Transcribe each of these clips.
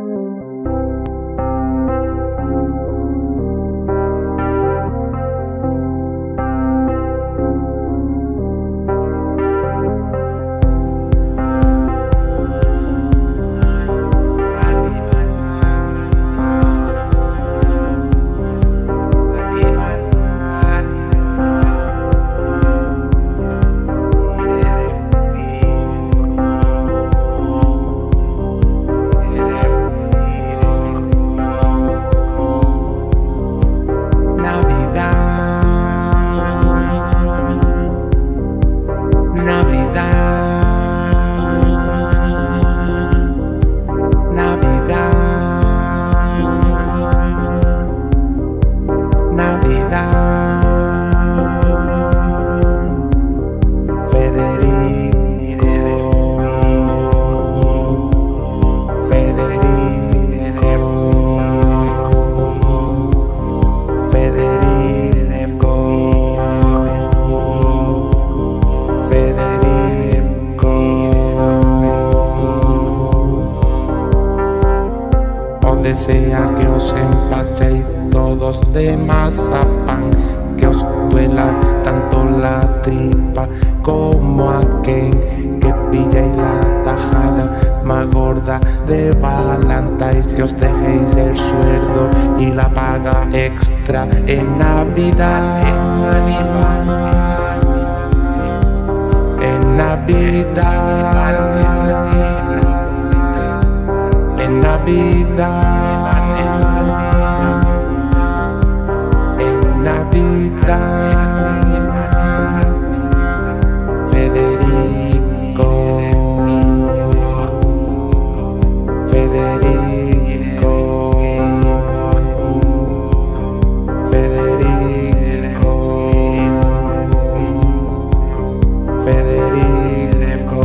Desea que os empachéis todos de mazapán, que os duela tanto la tripa como aquel que pilláis la tajada más gorda de Valentine's, que os dejéis el sueldo y la paga extra en Navidad. En Navidad. En Navidad, en Navidad, Federico, Federico, Federico, Federico.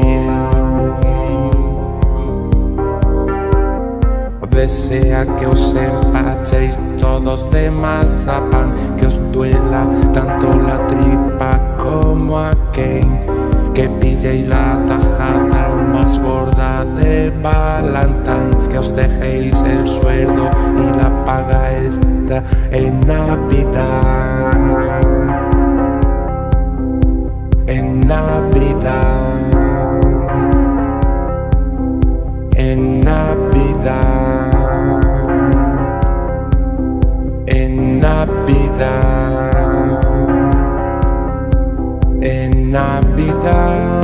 Desea que os empachéis todos de mazapán, que os duela tanto la tripa como aquel que pilléis la tajada más gorda de Valentine's, que os dejéis el sueldo y la paga extra en Navidad. En Navidad. En Navidad. En Navidad, en Navidad.